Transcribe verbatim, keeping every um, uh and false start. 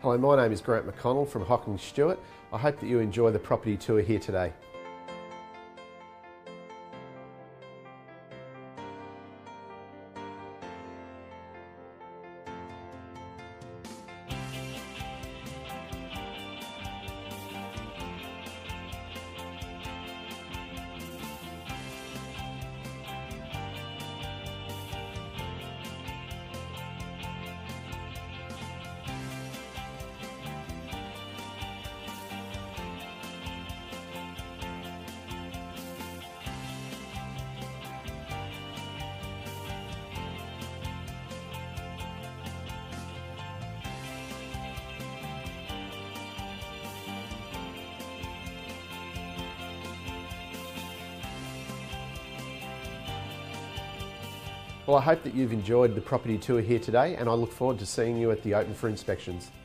Hello, my name is Grant McConnell from Hocking Stewart. I hope that you enjoy the property tour here today. Well, I hope that you've enjoyed the property tour here today, and I look forward to seeing you at the open for inspections.